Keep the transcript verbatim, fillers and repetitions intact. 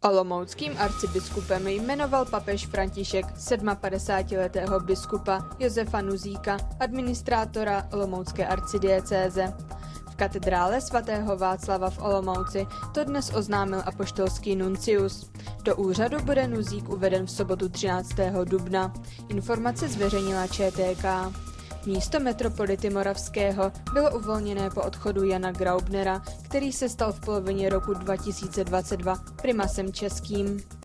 Olomouckým arcibiskupem jmenoval papež František padesátidvouletého biskupa Josefa Nuzíka, administrátora olomoucké arcidiecéze. V katedrále svatého Václava v Olomouci to dnes oznámil apoštolský nuncius. Do úřadu bude Nuzík uveden v sobotu třináctého dubna. Informace zveřejnila Č T K. Místo metropolity Moravského bylo uvolněné po odchodu Jana Graubnera, který se stal v polovině roku dva tisíce dvacet dva primasem českým.